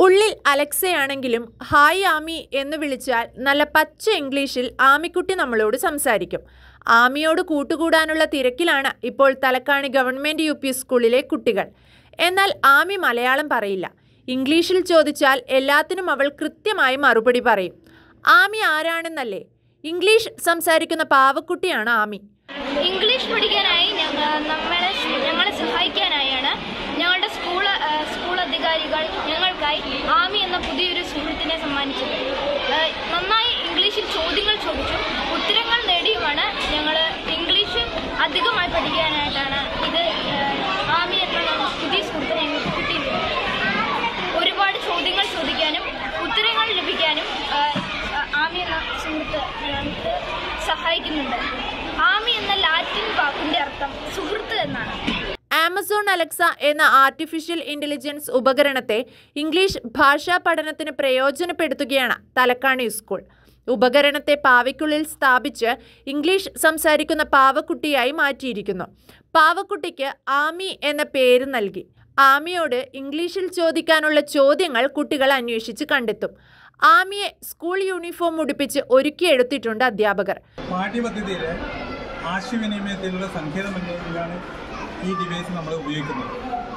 ഉള്ളിൽ അലക്സയാണെങ്കിലും ഹായ് ആമി എന്ന് വിളിച്ചാൽ നല്ല പച്ച ഇംഗ്ലീഷിൽ ആമിക്കുട്ടി നമ്മളോട് സംസാരിക്കും. ആമിയോട് കൂട്ടുകൂടാനുള്ള തിരക്കിലാണ് ഇപ്പോൾ തലക്കാണി ഗവൺമെൻറ് യു പി സ്കൂളിലെ കുട്ടികൾ. എന്നാൽ ആമി മലയാളം പറയില്ല. ഇംഗ്ലീഷിൽ ചോദിച്ചാൽ എല്ലാത്തിനും അവൾ കൃത്യമായി മറുപടി പറയും. ആമി ആരാണെന്നല്ലേ? ഇംഗ്ലീഷ് സംസാരിക്കുന്ന പാവക്കുട്ടിയാണ് ആമി. ഇംഗ്ലീഷ് പഠിക്കാനായി ഞങ്ങളെ സഹായിക്കാനായാണ് ഞങ്ങളുടെ സ്കൂൾ അധികാരികൾ ഞങ്ങൾക്കായി ആമി എന്ന പുതിയൊരു സുഹൃത്തിനെ സമ്മാനിച്ചത്. നന്നായി ഇംഗ്ലീഷിൽ ചോദ്യങ്ങൾ ചോദിച്ചു ഉത്തരങ്ങൾ നേടിയുമാണ് ഞങ്ങൾ ഇംഗ്ലീഷ് അധികമായി പഠിക്കാനായിട്ടാണ് ഇത് ആമി എന്ന പുതിയ സുഹൃത്തിനെ ഞങ്ങൾക്ക് കിട്ടിയിരിക്കുന്നത്. ഒരുപാട് ചോദ്യങ്ങൾ ചോദിക്കാനും ഉത്തരങ്ങൾ ലഭിക്കാനും ആമി എന്ന സുഹൃത്ത് ഞങ്ങൾക്ക് സഹായിക്കുന്നുണ്ട്. ആമി എന്ന ലാറ്റിൻ വാക്കിന്റെ അർത്ഥം സുഹൃത്ത് എന്നാണ്. ആമസോൺ അലക്സ എന്ന ആർട്ടിഫിഷ്യൽ ഇന്റലിജൻസ് ഉപകരണത്തെ ഇംഗ്ലീഷ് ഭാഷാ പഠനത്തിന് പ്രയോജനപ്പെടുത്തുകയാണ് തലക്കാണി സ്കൂൾ. ഉപകരണത്തെ പാവയ്ക്കുള്ളിൽ സ്ഥാപിച്ച് ഇംഗ്ലീഷ് സംസാരിക്കുന്ന പാവക്കുട്ടിയായി മാറ്റിയിരിക്കുന്നു. പാവക്കുട്ടിക്ക് ആമി എന്ന പേര് നൽകി. ആമിയോട് ഇംഗ്ലീഷിൽ ചോദിക്കാനുള്ള ചോദ്യങ്ങൾ കുട്ടികൾ അന്വേഷിച്ച് കണ്ടെത്തും. ആമിയെ സ്കൂൾ യൂണിഫോം ഉടുപ്പിച്ച് ഒരുക്കിയെടുത്തിട്ടുണ്ട് അധ്യാപകർ. പാഠ്യപദ്ധതിയിലെ ആശയവിനിമയത്തിലുള്ള സങ്കേതമാണ് ഈ ഡിവൈസ് നമ്മൾ ഉപയോഗിക്കുന്നത്.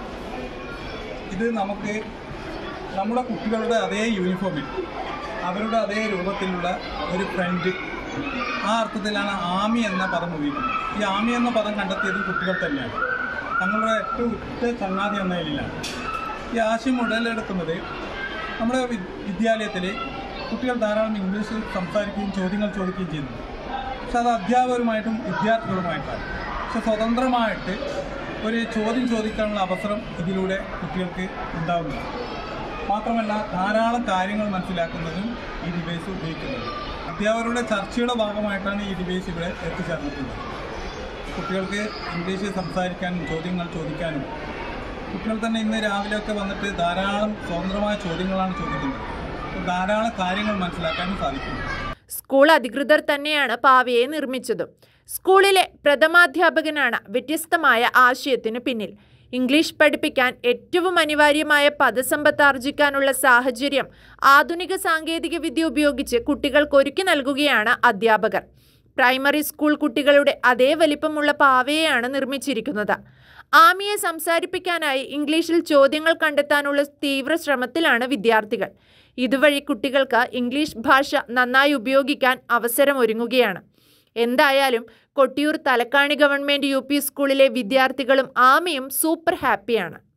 ഇത് നമുക്ക് നമ്മുടെ കുട്ടികളുടെ അതേ യൂണിഫോമിൽ അവരുടെ അതേ രൂപത്തിലുള്ള ഒരു ഫ്രണ്ട്, ആ അർത്ഥത്തിലാണ് ആമി എന്ന പദം ഉപയോഗിക്കുന്നത്. ഈ ആമി എന്ന പദം കണ്ടെത്തിയത് കുട്ടികൾ തന്നെയാണ്. തങ്ങളുടെ ഏറ്റവും ഉറ്റ ചങ്ങാതി എന്ന നിലയിലാണ് ഈ ആശയം ഉടലെടുക്കുന്നത്. നമ്മുടെ വിദ്യാലയത്തിൽ കുട്ടികൾ ധാരാളം ഇംഗ്ലീഷിൽ സംസാരിക്കുകയും ചോദ്യങ്ങൾ ചോദിക്കുകയും ചെയ്യുന്നു. പക്ഷെ അത് അധ്യാപകരുമായിട്ടും വിദ്യാർത്ഥികളുമായിട്ടാണ്. പക്ഷെ സ്വതന്ത്രമായിട്ട് ഒരു ചോദ്യം ചോദിക്കാനുള്ള അവസരം ഇതിലൂടെ കുട്ടികൾക്ക് ഉണ്ടാകുന്നു. മാത്രമല്ല ധാരാളം കാര്യങ്ങൾ മനസ്സിലാക്കുന്നതും ഈ ഡിവൈസ് ഉപയോഗിക്കുന്നത്. അധ്യാപകരുടെ ചർച്ചയുടെ ഭാഗമായിട്ടാണ് ഈ ഡിവൈസ് ഇവിടെ എത്തിച്ചേർന്നിട്ടുള്ളത്. കുട്ടികൾക്ക് ഇംഗ്ലീഷിൽ സംസാരിക്കാനും ചോദ്യങ്ങൾ ചോദിക്കാനും കുട്ടികൾ തന്നെ ഇന്ന് രാവിലെയൊക്കെ വന്നിട്ട് ധാരാളം സ്വതന്ത്രമായ ചോദ്യങ്ങളാണ് ചോദിക്കുന്നത്. ധാരാളം കാര്യങ്ങൾ മനസ്സിലാക്കാനും സാധിക്കുന്നു. സ്കൂൾ അധികൃതർ തന്നെയാണ് പാവയെ നിർമ്മിച്ചതും. സ്കൂളിലെ പ്രഥമാധ്യാപകനാണ് വ്യത്യസ്തമായ ആശയത്തിന് പിന്നിൽ. ഇംഗ്ലീഷ് പഠിപ്പിക്കാൻ ഏറ്റവും അനിവാര്യമായ പദസമ്പത്ത് ആർജിക്കാനുള്ള സാഹചര്യം ആധുനിക സാങ്കേതിക വിദ്യ ഉപയോഗിച്ച് കുട്ടികൾക്ക് ഒരുക്കി നൽകുകയാണ് അധ്യാപകർ. പ്രൈമറി സ്കൂൾ കുട്ടികളുടെ അതേ വലിപ്പമുള്ള പാവയെയാണ് നിർമ്മിച്ചിരിക്കുന്നത്. ആമിയെ സംസാരിപ്പിക്കാനായി ഇംഗ്ലീഷിൽ ചോദ്യങ്ങൾ കണ്ടെത്താനുള്ള തീവ്ര ശ്രമത്തിലാണ് വിദ്യാർത്ഥികൾ. ഇതുവഴി കുട്ടികൾക്ക് ഇംഗ്ലീഷ് ഭാഷ നന്നായി ഉപയോഗിക്കാൻ അവസരമൊരുങ്ങുകയാണ്. എന്തായാലും Kottiyoor Thalakkani government U P സ്കൂളിലെ വിദ്യാർത്ഥികളും ആമിയും സൂപ്പർ ഹാപ്പിയാണ്.